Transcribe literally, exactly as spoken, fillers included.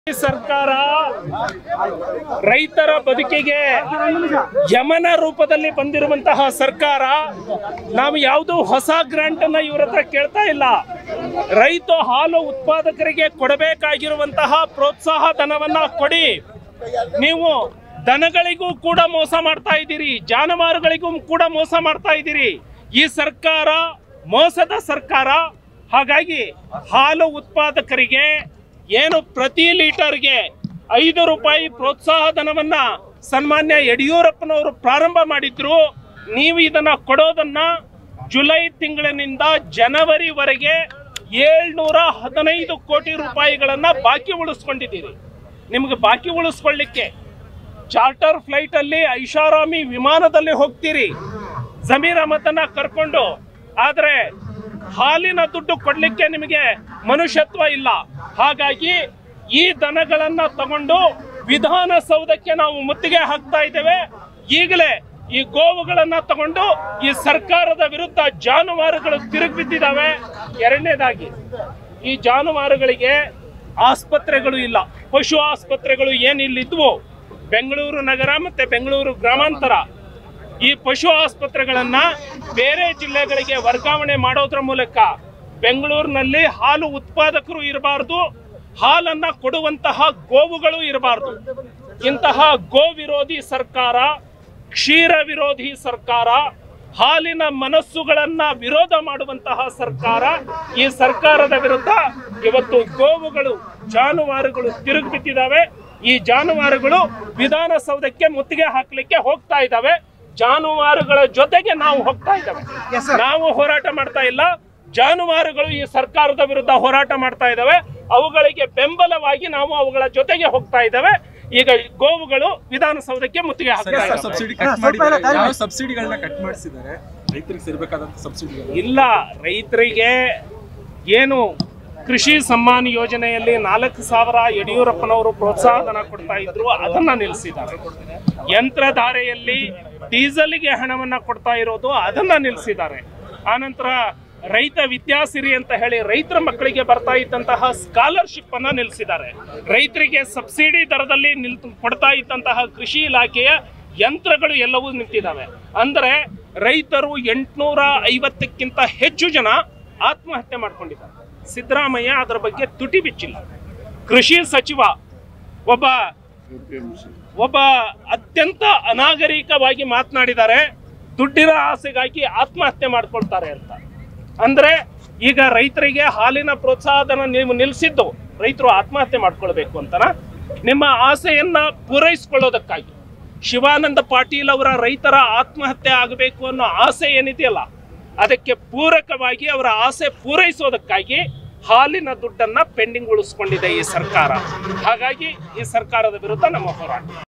ಸರ್ಕಾರ ರೈತರ ಬದುಕಿಗೆ ಯಮನ ರೂಪದಲ್ಲಿ ಬಂದಿರುವಂತಹ ಸರ್ಕಾರ. ನಾವು ಯಾವುದು ಹೊಸ ಗ್ರಾಂಟ್ ಅನ್ನ ಇವರ ಹತ್ರ ಕೇಳ್ತಾ ಇಲ್ಲ. ರೈತ ಹಾಲು ಉತ್ಪಾದಕರಿಗೆ ಕೊಡಬೇಕಾಗಿರುವಂತಹ ಪ್ರೋತ್ಸಾಹ ಧನವನ್ನ ಕೊಡಿ. ನೀವು ದನಗಳಿಗೂ ಕೂಡ ಮೋಸ ಮಾಡ್ತಾ ಇದ್ದೀರಿ, ಜಾನುವಾರುಗಳಿಗೂ ಕೂಡ ಮೋಸ ಮಾಡ್ತಾ ಇದ್ದೀರಿ. ಈ ಸರ್ಕಾರ ಮೋಸದ ಸರ್ಕಾರ. ಹಾಗಾಗಿ ಹಾಲು ಉತ್ಪಾದಕರಿಗೆ ಏನು ಪ್ರತಿ ಲೀಟರ್ಗೆ ಐದು ರೂಪಾಯಿ ಪ್ರೋತ್ಸಾಹ ಧನವನ್ನ ಸನ್ಮಾನ್ಯ ಯಡಿಯೂರಪ್ಪನವರು ಪ್ರಾರಂಭ ಮಾಡಿದ್ರು. ನೀವು ಇದನ್ನ ಕೊಡೋದನ್ನ ಜುಲೈ ತಿಂಗಳಿನಿಂದ ಜನವರಿವರೆಗೆ ಏಳ್ನೂರ ಹದಿನೈದು ಕೋಟಿ ರೂಪಾಯಿಗಳನ್ನ ಬಾಕಿ ಉಳಿಸ್ಕೊಂಡಿದ್ದೀರಿ. ನಿಮ್ಗೆ ಬಾಕಿ ಉಳಿಸ್ಕೊಳ್ಳಿಕ್ಕೆ ಚಾರ್ಟರ್ ಫ್ಲೈಟ್ ಅಲ್ಲಿ ಐಷಾರಾಮಿ ವಿಮಾನದಲ್ಲಿ ಹೋಗ್ತೀರಿ ಜಮೀರ್ ಅಹಮದನ್ನ ಕರ್ಕೊಂಡು. ಆದ್ರೆ ಹಾಲಿನ ದುಡ್ಡು ಕೊಡ್ಲಿಕ್ಕೆ ನಿಮಗೆ ಮನುಷ್ಯತ್ವ ಇಲ್ಲ. ಹಾಗಾಗಿ ಈ ದನಗಳನ್ನ ತಗೊಂಡು ವಿಧಾನಸೌಧಕ್ಕೆ ನಾವು ಮುತ್ತಿಗೆ ಹಾಕ್ತಾ ಇದ್ದೇವೆ. ಈಗಲೇ ಈ ಗೋವುಗಳನ್ನ ತಗೊಂಡು ಈ ಸರ್ಕಾರದ ವಿರುದ್ಧ ಜಾನುವಾರುಗಳು ತಿರುಗಿ ಬಿದ್ದಿದ್ದಾವೆ. ಎರಡನೇದಾಗಿ ಈ ಜಾನುವಾರುಗಳಿಗೆ ಆಸ್ಪತ್ರೆಗಳು ಇಲ್ಲ. ಪಶು ಆಸ್ಪತ್ರೆಗಳು ಏನಿಲ್ಲಿದ್ವು ಬೆಂಗಳೂರು ನಗರ ಮತ್ತೆ ಬೆಂಗಳೂರು ಗ್ರಾಮಾಂತರ, ಈ ಪಶು ಆಸ್ಪತ್ರೆಗಳನ್ನ ಬೇರೆ ಜಿಲ್ಲೆಗಳಿಗೆ ವರ್ಗಾವಣೆ ಮಾಡೋದ್ರ ಮೂಲಕ ಬೆಂಗಳೂರಿನಲ್ಲಿ ಹಾಲು ಉತ್ಪಾದಕರು ಇರಬಾರ್ದು, ಹಾಲನ್ನ ಕೊಡುವಂತಹ ಗೋವುಗಳು ಇರಬಾರ್ದು. ಇಂತಹ ಗೋ ವಿರೋಧಿ ಸರ್ಕಾರ, ಕ್ಷೀರ ವಿರೋಧಿ ಸರ್ಕಾರ, ಹಾಲಿನ ಮನಸ್ಸುಗಳನ್ನ ವಿರೋಧ ಮಾಡುವಂತಹ ಸರ್ಕಾರ. ಈ ಸರ್ಕಾರದ ವಿರುದ್ಧ ಇವತ್ತು ಗೋವುಗಳು ಜಾನುವಾರುಗಳು ತಿರುಗಿ ಬಿದ್ದಿದ್ದಾವೆ. ಈ ಜಾನುವಾರುಗಳು ವಿಧಾನಸೌಧಕ್ಕೆ ಮುತ್ತಿಗೆ ಹಾಕ್ಲಿಕ್ಕೆ ಹೋಗ್ತಾ ಇದ್ದಾವೆ. ಜಾನುವಾರುಗಳ ಜೊತೆಗೆ ನಾವು ಹೋಗ್ತಾ ಇದ್ದೇವೆ. ನಾವು ಹೋರಾಟ ಮಾಡ್ತಾ ಇಲ್ಲ, ಜಾನುವಾರುಗಳು ಈ ಸರ್ಕಾರದ ವಿರುದ್ಧ ಹೋರಾಟ ಮಾಡ್ತಾ ಇದ್ದಾವೆ. ಅವುಗಳಿಗೆ ಬೆಂಬಲವಾಗಿ ನಾವು ಅವುಗಳ ಜೊತೆಗೆ ಹೋಗ್ತಾ ಇದ್ದೇವೆ. ಈಗ ಗೋವುಗಳು ವಿಧಾನಸೌಧಕ್ಕೆ ಮುತ್ತಿಗೆ ಹಾಕ್ತಾ ಇಲ್ಲ. ರೈತರಿಗೆ ಏನು ಕೃಷಿ ಸಮ್ಮಾನ್ ಯೋಜನೆಯಲ್ಲಿ ನಾಲ್ಕು ಸಾವಿರ ಯಡಿಯೂರಪ್ಪನವರು ಪ್ರೋತ್ಸಾಹಧನ ಕೊಡ್ತಾ ಇದ್ರು, ಅದನ್ನ ನಿಲ್ಲಿಸಿದ್ದಾರೆ. ಯಂತ್ರಧಾರೆಯಲ್ಲಿ ಡೀಸೆಲ್ಗೆ ಹಣವನ್ನ ಕೊಡ್ತಾ ಇರೋದು ಅದನ್ನ ನಿಲ್ಲಿಸಿದ್ದಾರೆ. ಆನಂತರ ರೈತ ವಿದ್ಯಾಸಿರಿ ಅಂತ ಹೇಳಿ ರೈತರ ಮಕ್ಕಳಿಗೆ ಬರ್ತಾ ಇದ್ದಂತಹ ಸ್ಕಾಲರ್ಶಿಪ್ ಅನ್ನ ನಿಲ್ಲಿಸಿದ್ದಾರೆ. ರೈತರಿಗೆ ಸಬ್ಸಿಡಿ ದರದಲ್ಲಿ ನಿಲ್ ಕೊಡ್ತಾ ಇದ್ದಂತಹ ಕೃಷಿ ಇಲಾಖೆಯ ಯಂತ್ರಗಳು ಎಲ್ಲವೂ ನಿಂತಿದ್ದಾವೆ. ಅಂದ್ರೆ ರೈತರು ಎಂಟುನೂರ ಐವತ್ತಕ್ಕಿಂತ ಹೆಚ್ಚು ಜನ ಆತ್ಮಹತ್ಯೆ ಮಾಡ್ಕೊಂಡಿದ್ದಾರೆ. ಸಿದ್ದರಾಮಯ್ಯ ಅದರ ಬಗ್ಗೆ ತುಟಿ ಬಿಚ್ಚಿಲ್ಲ. ಕೃಷಿ ಸಚಿವ ಒಬ್ಬ ಒಬ್ಬ ಅತ್ಯಂತ ಅನಾಗರಿಕವಾಗಿ ಮಾತನಾಡಿದ್ದಾರೆ. ದುಡ್ಡಿನ ಆಸೆಗಾಗಿ ಆತ್ಮಹತ್ಯೆ ಮಾಡ್ಕೊಳ್ತಾರೆ ಅಂತ. ಅಂದ್ರೆ ಈಗ ರೈತರಿಗೆ ಹಾಲಿನ ಪ್ರೋತ್ಸಾಹಧನ ನೀವು ನಿಲ್ಲಿಸಿದ್ದು ರೈತರು ಆತ್ಮಹತ್ಯೆ ಮಾಡ್ಕೊಳ್ಬೇಕು ಅಂತನ? ನಿಮ್ಮ ಆಸೆಯನ್ನ ಪೂರೈಸಿಕೊಳ್ಳೋದಕ್ಕಾಗಿ ಶಿವಾನಂದ ಪಾಟೀಲ್ ಅವರ ರೈತರ ಆತ್ಮಹತ್ಯೆ ಆಗಬೇಕು ಅನ್ನೋ ಆಸೆ ಏನಿದೆಯಲ್ಲ, ಅದಕ್ಕೆ ಪೂರಕವಾಗಿ ಅವರ ಆಸೆ ಪೂರೈಸೋದಕ್ಕಾಗಿ ಹಾಲಿನ ದುಡ್ಡನ್ನ ಪೆಂಡಿಂಗ್ ಉಳಿಸ್ಕೊಂಡಿದೆ ಈ ಸರ್ಕಾರ. ಹಾಗಾಗಿ ಈ ಸರ್ಕಾರದ ವಿರುದ್ಧ ನಮ್ಮ ಹೋರಾಟ.